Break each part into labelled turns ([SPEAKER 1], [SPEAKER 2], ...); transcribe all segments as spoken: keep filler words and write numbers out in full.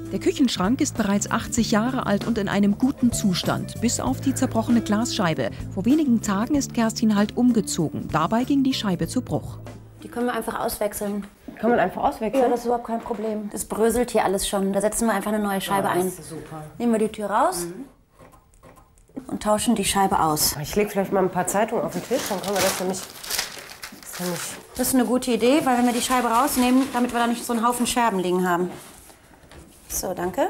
[SPEAKER 1] Der Küchenschrank ist bereits achtzig Jahre alt und in einem guten Zustand, bis auf die zerbrochene Glasscheibe. Vor wenigen Tagen ist Kerstin halt umgezogen. Dabei ging die Scheibe zu Bruch.
[SPEAKER 2] Die können wir einfach auswechseln.
[SPEAKER 3] Kann man einfach auswechseln?
[SPEAKER 2] Ja, das ist überhaupt kein Problem. Das bröselt hier alles schon. Da setzen wir einfach eine neue Scheibe
[SPEAKER 3] ja, das
[SPEAKER 2] ein.
[SPEAKER 3] ist super.
[SPEAKER 2] Nehmen wir die Tür raus mhm. und tauschen die Scheibe aus.
[SPEAKER 3] Ich lege vielleicht mal ein paar Zeitungen auf den Tisch, dann können wir das nämlich... Das, nämlich
[SPEAKER 2] das ist eine gute Idee, weil wenn wir die Scheibe rausnehmen, damit wir da nicht so einen Haufen Scherben liegen haben. So, danke.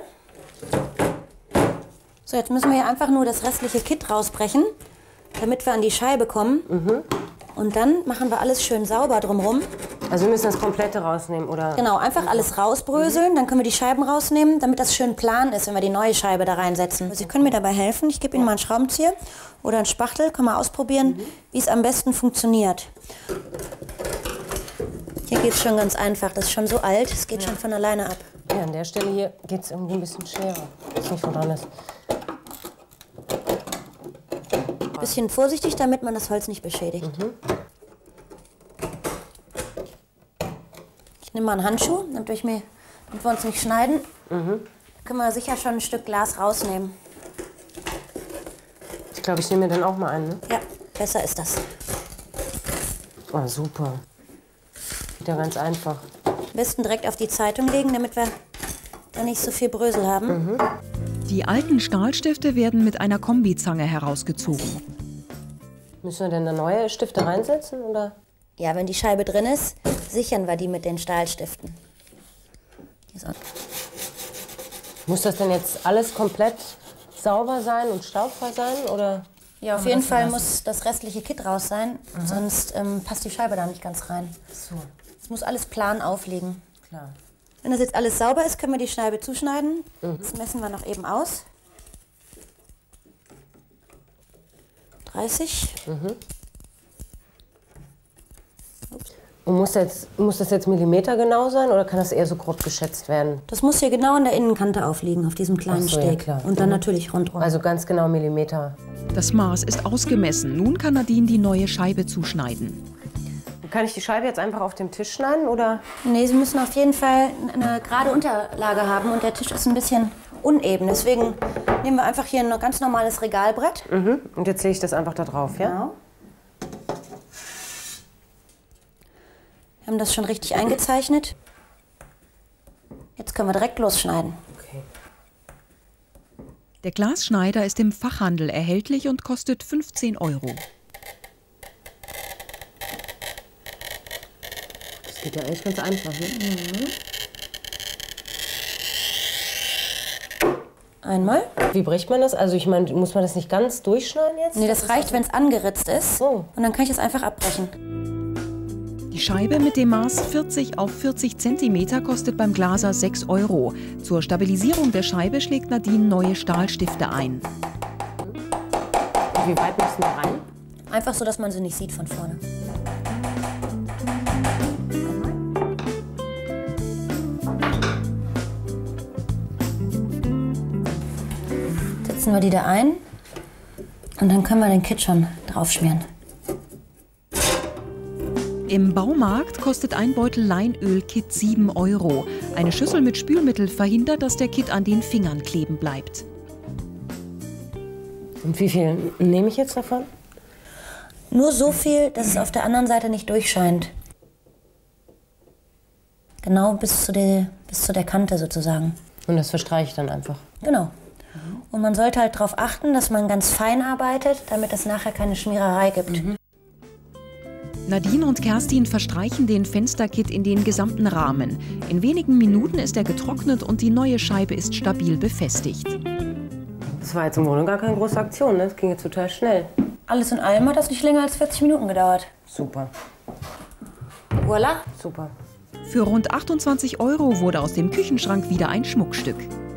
[SPEAKER 2] So, jetzt müssen wir hier einfach nur das restliche Kit rausbrechen, damit wir an die Scheibe kommen. Mhm. Und dann machen wir alles schön sauber drumherum.
[SPEAKER 3] Also wir müssen das Komplette rausnehmen, oder?
[SPEAKER 2] Genau, einfach alles rausbröseln, dann können wir die Scheiben rausnehmen, damit das schön plan ist, wenn wir die neue Scheibe da reinsetzen. Sie können mir dabei helfen. Ich gebe Ihnen mal einen Schraubenzieher oder einen Spachtel. Können wir ausprobieren, mhm. wie es am besten funktioniert. Hier geht es schon ganz einfach. Das ist schon so alt, es geht ja. schon von alleine ab.
[SPEAKER 3] Ja, an der Stelle hier geht es irgendwie ein bisschen schwerer. Ich weiß nicht, wo dran ist.
[SPEAKER 2] Ein bisschen vorsichtig, damit man das Holz nicht beschädigt. Mhm. Ich nehme mal einen Handschuh, damit wir, mir, damit wir uns nicht schneiden. Mhm. Da können wir sicher schon ein Stück Glas rausnehmen.
[SPEAKER 3] Ich glaube, ich nehme mir dann auch mal einen. Ne?
[SPEAKER 2] Ja, besser ist das.
[SPEAKER 3] Oh, super. Wieder ganz einfach.
[SPEAKER 2] Am besten direkt auf die Zeitung legen, damit wir da nicht so viel Brösel haben.
[SPEAKER 1] Mhm. Die alten Stahlstifte werden mit einer Kombizange herausgezogen.
[SPEAKER 3] Müssen wir denn da neue Stifte reinsetzen, oder?
[SPEAKER 2] Ja, wenn die Scheibe drin ist, sichern wir die mit den Stahlstiften. So.
[SPEAKER 3] Muss das denn jetzt alles komplett sauber sein und staubfrei sein, oder?
[SPEAKER 2] Ja, auf jeden Fall muss das restliche Kit raus sein, mhm. sonst ähm, passt die Scheibe da nicht ganz rein.
[SPEAKER 3] So.
[SPEAKER 2] Es muss alles plan aufliegen.
[SPEAKER 3] Klar.
[SPEAKER 2] Wenn das jetzt alles sauber ist, können wir die Scheibe zuschneiden. Mhm. Das messen wir noch eben aus. dreißig.
[SPEAKER 3] Mhm. Und muss, jetzt, muss das jetzt millimetergenau sein oder kann das eher so grob geschätzt werden?
[SPEAKER 2] Das muss hier genau an der Innenkante aufliegen, auf diesem kleinen
[SPEAKER 3] so,
[SPEAKER 2] Steg.
[SPEAKER 3] Ja,
[SPEAKER 2] und dann
[SPEAKER 3] mhm.
[SPEAKER 2] natürlich rundherum.
[SPEAKER 3] Also ganz genau Millimeter.
[SPEAKER 1] Das Maß ist ausgemessen. Nun kann Nadine die neue Scheibe zuschneiden.
[SPEAKER 3] Kann ich die Scheibe jetzt einfach auf dem Tisch schneiden, oder?
[SPEAKER 2] Nee, Sie müssen auf jeden Fall eine gerade Unterlage haben und der Tisch ist ein bisschen uneben. Deswegen nehmen wir einfach hier ein ganz normales Regalbrett.
[SPEAKER 3] Mhm. Und jetzt lege ich das einfach da drauf, ja?
[SPEAKER 2] Genau. Wir haben das schon richtig eingezeichnet. Jetzt können wir direkt losschneiden.
[SPEAKER 3] Okay.
[SPEAKER 1] Der Glasschneider ist im Fachhandel erhältlich und kostet fünfzehn Euro.
[SPEAKER 3] Das geht ja echt ganz einfach, ne?
[SPEAKER 2] Mhm. Einmal.
[SPEAKER 3] Wie bricht man das? Also ich meine, muss man das nicht ganz durchschneiden jetzt?
[SPEAKER 2] Nee, das reicht, wenn es angeritzt ist.
[SPEAKER 3] Oh.
[SPEAKER 2] Und dann kann ich es einfach abbrechen.
[SPEAKER 1] Die Scheibe mit dem Maß vierzig auf vierzig Zentimeter kostet beim Glaser sechs Euro. Zur Stabilisierung der Scheibe schlägt Nadine neue Stahlstifte ein.
[SPEAKER 3] Wie weit müssen wir rein?
[SPEAKER 2] Einfach so, dass man sie nicht sieht von vorne. Setzen wir die da ein und dann können wir den Kit schon draufschmieren.
[SPEAKER 1] Im Baumarkt kostet ein Beutel Leinöl-Kit sieben Euro. Eine Schüssel mit Spülmittel verhindert, dass der Kit an den Fingern kleben bleibt.
[SPEAKER 3] Und wie viel nehme ich jetzt davon?
[SPEAKER 2] Nur so viel, dass es auf der anderen Seite nicht durchscheint. Genau bis zu der, bis zu der Kante sozusagen.
[SPEAKER 3] Und das verstreiche ich dann einfach?
[SPEAKER 2] Genau. Und man sollte halt darauf achten, dass man ganz fein arbeitet, damit es nachher keine Schmiererei gibt. Mhm.
[SPEAKER 1] Nadine und Kerstin verstreichen den Fensterkit in den gesamten Rahmen. In wenigen Minuten ist er getrocknet und die neue Scheibe ist stabil befestigt.
[SPEAKER 3] Das war jetzt im Grunde gar keine große Aktion, ne? Das ging jetzt total schnell.
[SPEAKER 2] Alles in allem hat das nicht länger als vierzig Minuten gedauert.
[SPEAKER 3] Super.
[SPEAKER 2] Voila.
[SPEAKER 3] Super.
[SPEAKER 1] Für rund achtundzwanzig Euro wurde aus dem Küchenschrank wieder ein Schmuckstück.